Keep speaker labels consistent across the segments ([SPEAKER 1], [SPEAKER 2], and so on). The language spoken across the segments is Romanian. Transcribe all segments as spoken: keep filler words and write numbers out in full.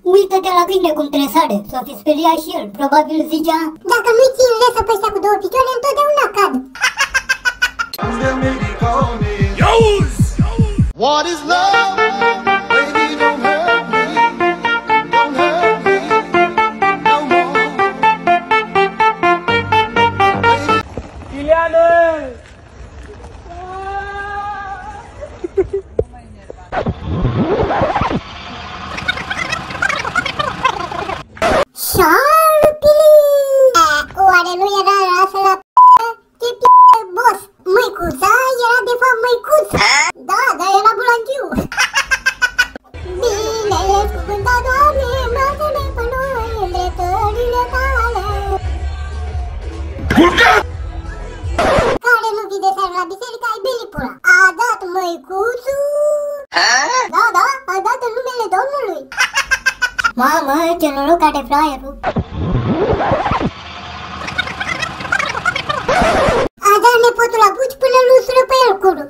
[SPEAKER 1] Uită-te la câine cum tresare, s-o fi speriat și el. Probabil zicea:
[SPEAKER 2] dacă nu-i țin lesă pe ăștia cu două picioare, întotdeauna cad.
[SPEAKER 3] What is love? Baby, don't hurt me. Don't hurt me no more.
[SPEAKER 4] Ileana!
[SPEAKER 2] Șarpili! Oare nu era rasă la ce p***, boss? Măicuța era de fapt măicuță. Da, dar era bulangiu. Binele cuvântat, Doamne, învață-ne pe noi în dreptările tale. Care nu vide seara la biserică, ai belipura. A dat măicuțul. Da, da, a dat în numele Domnului.
[SPEAKER 1] mamă, ce noroc are fraierul.
[SPEAKER 2] A dat nepotul la buci până îl usură pe el curul.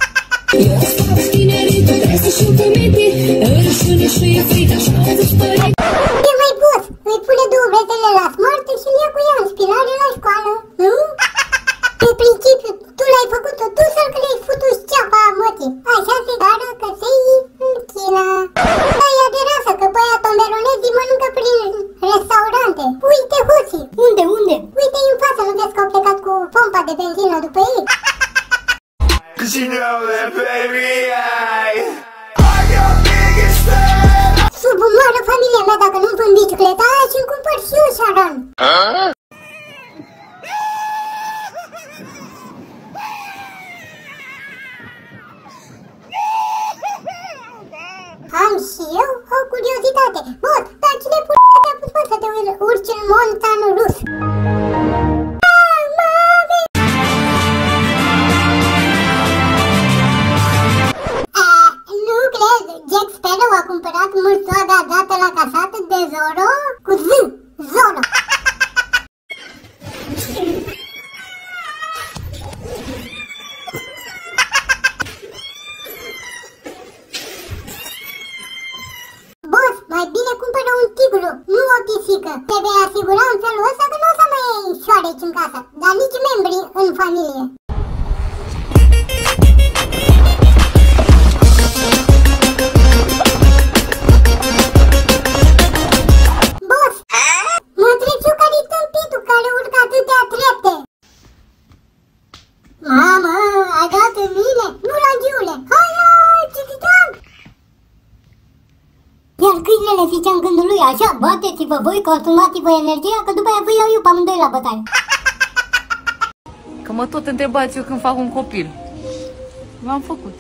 [SPEAKER 2] E mai boss, îi pune două bretele la smart și îl ia cu ea în spirare la școală, nu? Pe principiu, tu l-ai făcut-o tu să-l că le-ai futus ceapa mătii. Așa se dară că se-i închină. Dar e de rasă că băia tomberonezii mănâncă prin restaurante. Uite hoții.
[SPEAKER 1] Unde, unde?
[SPEAKER 2] Uite-i în față, nu vezi că au plecat cu pompa de benzină după ei?
[SPEAKER 3] Cause you know that baby I I'm your biggest fan.
[SPEAKER 2] Sub moară familia mea dacă nu-mi vând bicicleta și-mi cumpăr și eu șaran. Am și eu o curiozitate. Bot, dar cine p***a te-a pus să te urci în montanul rus? Nu cred, Jack Sparrow a cumpărat mulțoaga dată la casată de Zorro cu Z, Zorro. Boss, mai bine cumpără un tigru, nu o pisică. Te vei asigura în felul ăsta că nu o să mai ai șoareci în casă, dar nici membri în familie. Boss, mă întreb eu care-i tâmpitul care urcă atâtea trepte. Mamă, ai dat în mine, bulangiule, hai, hai, cititam!
[SPEAKER 1] Iar câinele zicea în gândul lui: așa, bateți-vă voi, consumați-vă energia, că după aia vă iau eu pe amândoi la bătaie.
[SPEAKER 5] Că mă tot întrebați eu când fac un copil. L-am făcut.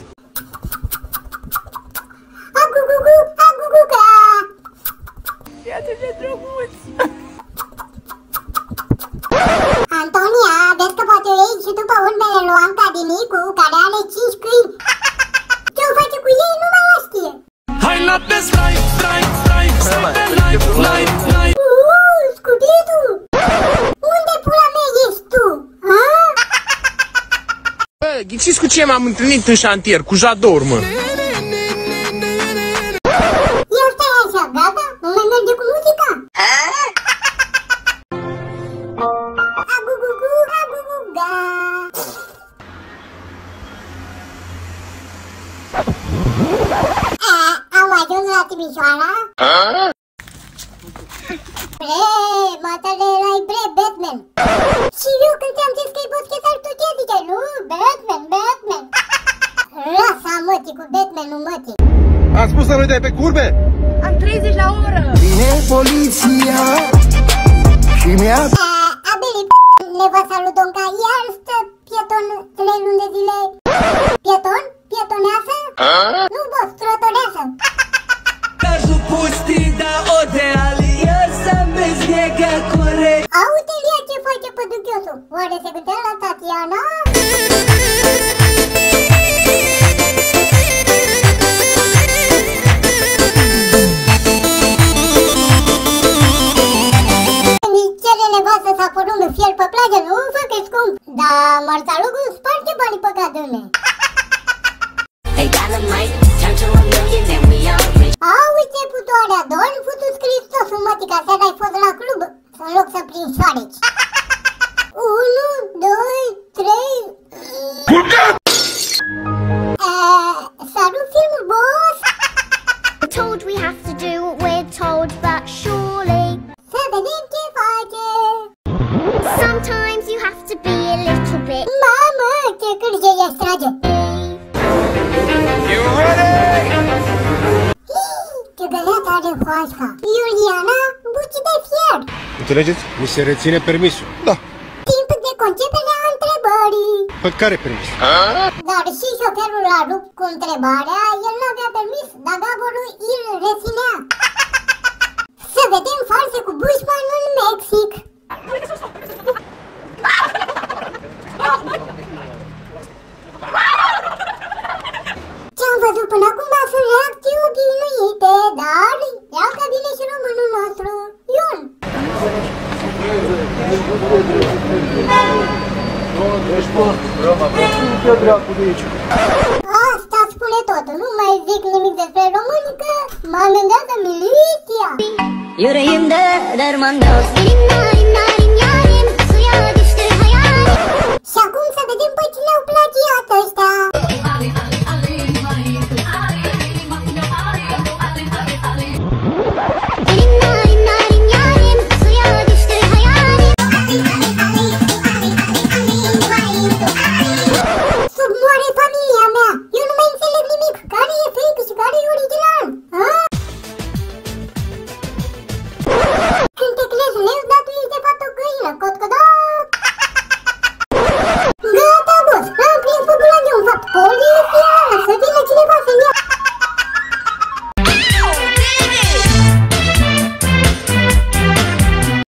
[SPEAKER 2] Agugugu, aguguga!
[SPEAKER 5] E atât de drăguț.
[SPEAKER 2] Antonia, vezi că poate o iei și după urmele lui Anca Dinicu, care are cinci câini. Ce-o face cu ei, nu mai ea știe.
[SPEAKER 4] Hai la pe slide, slide, slide, slide, slide, slide, slide.
[SPEAKER 2] Uuu, Scubidu! Unde pula mea ești tu? Ha?
[SPEAKER 6] Bă, ghiciți cu ce m-am întâlnit în șantier? Cu Jador, mă.
[SPEAKER 2] Ia stai așa, gata? Nu mai merge cu muzica? Agugugu, aguguga! Am ajuns la Timișoara? Bre, matele erai bre, Batman. Și eu când ți-am zis că-i boschetar, tu ce ziceai? Nu, Batman, Batman. Rasa mătii cu Batman-ul mătii.
[SPEAKER 6] Am spus să nu dai pe curbe?
[SPEAKER 5] Am treizeci la oră.
[SPEAKER 3] Vine poliția și mi-a
[SPEAKER 2] Abeli, nevasta lui Donca, iar stă pieton trei luni de zile. Pieton? Pietoneasă? Nu, boss, trotoneasă.
[SPEAKER 4] Кажу пусти да одеали, я сам без него корect.
[SPEAKER 2] Auzi, Lia, ce face păduchiosul? Oare se gândea la Tatiana? Nici cere nevastă să porumbe fier pe plajă, nu fac că scump. Dar Marțalugu sparge banii pe cadâne.
[SPEAKER 7] Hey, dynamite, turn to a million and we all rich.
[SPEAKER 2] Auzi, ce putu doar ador, futu Hristosul, mătii, ca seara ai fost la club, în loc să prin șoareci. Unu, doi, trei... S-a rupt filmul, boss!
[SPEAKER 7] We're told we have to do what we're told, but surely
[SPEAKER 2] Să vedem ce face!
[SPEAKER 7] sometimes you have to be a little bit
[SPEAKER 2] Mamă, ce cârge i-aș trage!
[SPEAKER 6] You ready?
[SPEAKER 2] Ce găleată are hoașca! Iuliana, buci de fier!
[SPEAKER 6] Înțelegeți? Mi se reține permisul. Da.
[SPEAKER 2] Timp de concepere a întrebării!
[SPEAKER 6] Pe care permis?
[SPEAKER 2] Dar și șoferul a rupt cu întrebarea, el n-avea permis, dar Gaborul îl reținea. Să vedem false cu Bushman în Mexic. Ce-am văzut până acum sunt reacții obișnuite, dar iau că vine și românul nostru, Ion. Asta spune totul, nu mai zic nimic despre români, că mă amendează miliția.
[SPEAKER 7] Yüreğimde derman yok.